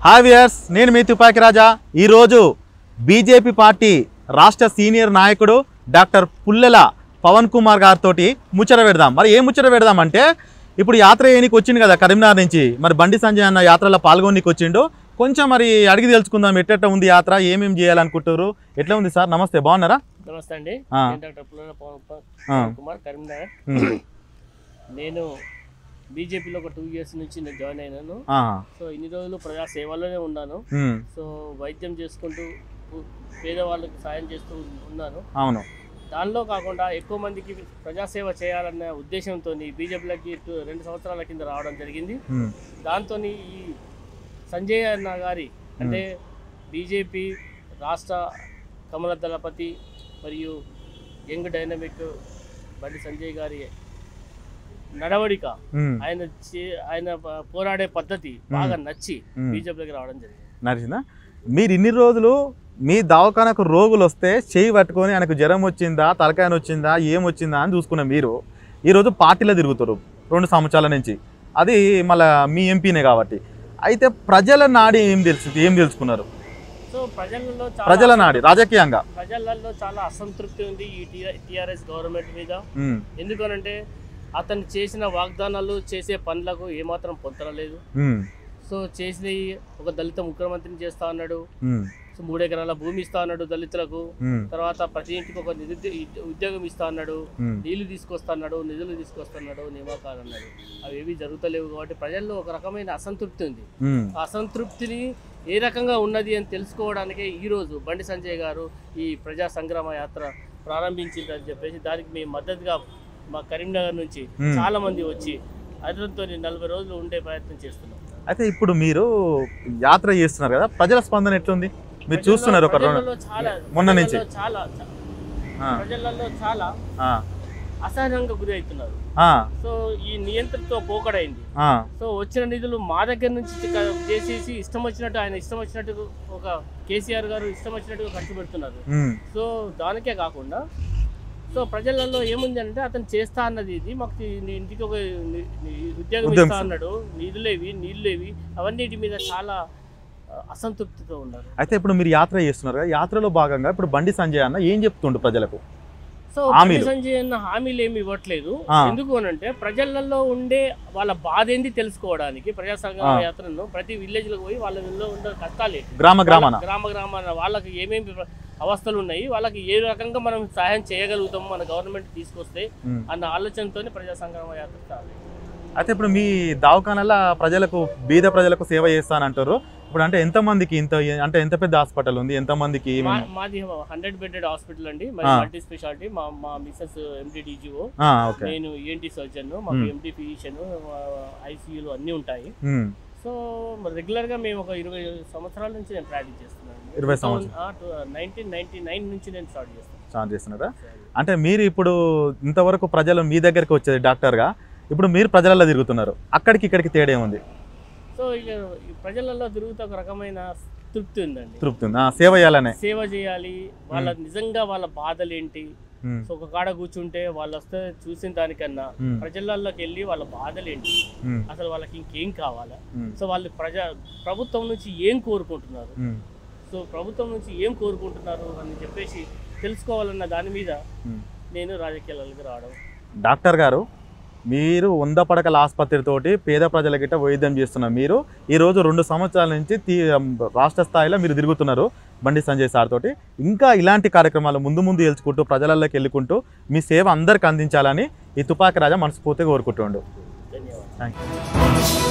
Hi viewers, నేను మీ తుపాకి రాజా. ఈరోజు బీజేపీ పార్టీ రాష్ట్ర సీనియర్ నాయకుడు డాక్టర్ పుల్లెల పవన్ కుమార్ గారితో ముచ్చట పెడదాం. మరి ఏం ముచ్చట పెడదాం అంటే, ఇప్పుడు యాత్ర ఏనికి వచ్చింది కదా కరీంనగర్ నుంచి. మరి బండి సంజయ్ అన్న యాత్రలో పాల్గొనికి వచ్చిండు. కొంచెం మరి అడిగి తెలుసుకుందాం, ఎట్ట ఉంది యాత్ర, ఏమేమి చేయాలనుకుంటారు, ఎట్లా ఉంది సార్? నమస్తే, బాగున్నారా? నమస్తే అండి, డాక్టర్ పుల్లెల పవన్ కుమార్, కరీంనగర్. నేను బీజేపీలో ఒక 2 years నుంచి నేను జాయిన్ అయినాను. సో ఇన్ని రోజులు ప్రజా సేవలోనే ఉన్నాను. సో వైద్యం చేసుకుంటూ పేదవాళ్ళకి సాయం చేస్తూ ఉన్నాను. అవును, దానిలో కాకుండా ఎక్కువ మందికి ప్రజాసేవ చేయాలన్న ఉద్దేశంతో బీజేపీలోకి 2 సంవత్సరాల కింద రావడం జరిగింది. దాంతో ఈ సంజయ్ అన్న గారి అంటే బీజేపీ రాష్ట్ర కమల దళపతి మరియు యంగ్ డైనమిక్ బండి సంజయ్ గారి నడవడిక, ఆయన పోరాడే పద్ధతి బాగా నచ్చి బీజేపీలోకి రావడం జరిగింది. నచ్చిందా? మీరు ఇన్ని రోజులు మీ దవాఖానకు రోగులు వస్తే చేయి పట్టుకొని ఆయనకు జ్వరం వచ్చిందా, తలకాయ వచ్చిందా, ఏమొచ్చిందా అని చూసుకున్న మీరు ఈరోజు పార్టీలో తిరుగుతారు 2 సంవత్సరాల నుంచి. అది మళ్ళీ మీ ఎంపీనే కాబట్టి. అయితే ప్రజల నాడి ఏం తెలుసుకున్నారు? సో ప్రజల నాడి రాజకీయంగా ప్రజలలో చాలా అసంతృప్తి ఉంది ఈ టీఆర్ఎస్ గవర్నమెంట్ మీద. ఎందుకనంటే అతను చేసిన వాగ్దానాలు, చేసే పనులకు ఏమాత్రం పొంతరలేదు. సో చేసిన ఒక దళిత ముఖ్యమంత్రిని చేస్తా అన్నాడు. సో 3 ఎకరాల భూమి ఇస్తా అన్నాడు దళితులకు. తర్వాత ప్రతి ఇంటికి ఒక ఉద్యోగం ఇస్తా అన్నాడు. నీళ్లు తీసుకొస్తా అన్నాడు, నిధులు తీసుకొస్తున్నాడు, నియామకాలు అన్నాడు. అవి ఏవి జరుగుతలేవు. కాబట్టి ప్రజల్లో ఒక రకమైన అసంతృప్తి ఉంది. ఆ అసంతృప్తిని ఏ రకంగా ఉన్నది అని తెలుసుకోవడానికే ఈరోజు బండి సంజయ్ గారు ఈ ప్రజా సంగ్రామ యాత్ర ప్రారంభించిందని చెప్పేసి దానికి మేము మద్దతుగా మా కరీంనగర్ నుంచి చాలా మంది వచ్చి అతనితో 40 రోజులు ఉండే ప్రయత్నం చేస్తున్నాం. అయితే ఇప్పుడు మీరు యాత్ర చేస్తున్నారు కదా, ప్రజల స్పందన ఎట్లుంది? మీరు చూస్తున్నారు మొన్న నుంచి ప్రజలలో చాలా అసహనంగా గురి అవుతున్నారు. సో ఈ నియంత్రణతో పోకడైంది. సో వచ్చిన నిధులు మా దగ్గర నుంచి చేసేసి ఇష్టం వచ్చినట్టు ఆయన ఇష్టం వచ్చినట్టు ఒక కేసీఆర్ గారు ఇష్టం వచ్చినట్టుగా ఖర్చు పెడుతున్నారు. సో దానికే కాకుండా సో ప్రజలలో ఏముంది అంటే అతను చేస్తా అన్నది ఇది మాకు ఇంటికి ఒక ఉద్యోగం ఇస్తా అన్నాడు, నిధులేవి నీళ్ళేవి అవన్నిటి మీద చాలా అసంతృప్తితో ఉన్నారు. అయితే ఇప్పుడు మీరు యాత్ర చేస్తున్నారు కదా, యాత్రలో భాగంగా ఇప్పుడు బండి సంజయ్ అన్న ఏం చెప్తుండు ప్రజలకు? సో బండి సంజయ్ అన్న హామీలు ఏమి ఇవ్వట్లేదు. ఎందుకు అనంటే ప్రజలలో ఉండే వాళ్ళ బాధ ఏంది తెలుసుకోవడానికి ప్రజా సంగ్రామ యాత్రను ప్రతి విలేజ్ లో పోయి వాళ్ళ ఉండే కష్టాలు గ్రామ వాళ్ళకి ఏమేమి అవస్థలు ఉన్నాయి, వాళ్ళకి ఏ రకంగా మనం సహాయం చేయగలుగుతాము మన గవర్నమెంట్ తీసుకొస్తే అన్న ఆలోచనతోనే ప్రజా సంగ్రామ యాత్ర స్టార్ట్. అయితే ఇప్పుడు మీ దవాఖానలో ప్రజలకు బీద ప్రజలకు సేవ చేస్తానంటారు. ఇప్పుడు అంటే ఎంతమందికి అంటే ఎంత పెద్ద హాస్పిటల్ ఉంది, ఎంతమందికి? మాది 100-bedded హాస్పిటల్ అండి, మల్టీ స్పెషాలిటీ. మా మిసెస్ ఎండి డిజిఓ, నేను ENT సర్జన్, మాకు ఎండి ఫిజిషియన్, ICUలు అన్నీ ఉంటాయి. సో రెగ్యులర్ గా మేము ఒక 20 సంవత్సరాల నుంచి నేను ప్రాక్టీస్ చేస్తున్నాను. 1999 నుంచి నేను స్టార్ట్ చేస్తున్నారా? అంటే మీరు ఇప్పుడు ఇంతవరకు ప్రజలు మీ దగ్గరికి వచ్చేది డాక్టర్గా, ఇప్పుడు మీరు ప్రజలలో తిరుగుతున్నారు. అక్కడికి ఇక్కడికి తేడా ఏముంది? సో ఇక ప్రజలలో తిరుగుతూ ఒక రకమైన తృప్తి ఉందండి. తృప్తి ఉంది, సేవ చేయాలి. వాళ్ళ నిజంగా వాళ్ళ బాధలు ఏంటి, సో ఒక కాడ కూర్చుంటే వాళ్ళు వస్తే చూసిన దానికన్నా ప్రజలలోకి వెళ్ళి వాళ్ళ బాధలు ఏంటి, అసలు వాళ్ళకి ఇంకేం కావాలా, సో వాళ్ళు ప్రభుత్వం నుంచి ఏం కోరుకుంటున్నారు, సో ప్రభుత్వం నుంచి ఏం కోరుకుంటున్నారు అని చెప్పేసి తెలుసుకోవాలన్న దాని మీద నేను రాజకీయాలకు రావడం. డాక్టర్ గారు, మీరు 100 పడకల ఆసుపత్రితోటి పేద ప్రజల గిట్ట వైద్యం చేస్తున్నారు. మీరు ఈరోజు 2 సంవత్సరాల నుంచి రాష్ట్ర స్థాయిలో మీరు తిరుగుతున్నారు బండి సంజయ్ సార్ తోటి. ఇంకా ఇలాంటి కార్యక్రమాలు ముందు తెలుసుకుంటూ ప్రజలలోకి వెళ్ళుకుంటూ మీ సేవ అందరికి అందించాలని ఈ తుపాకి రాజా మనస్ఫూర్తిగా కోరుకుంటుండు. ధన్యవాదాలు. Thank you.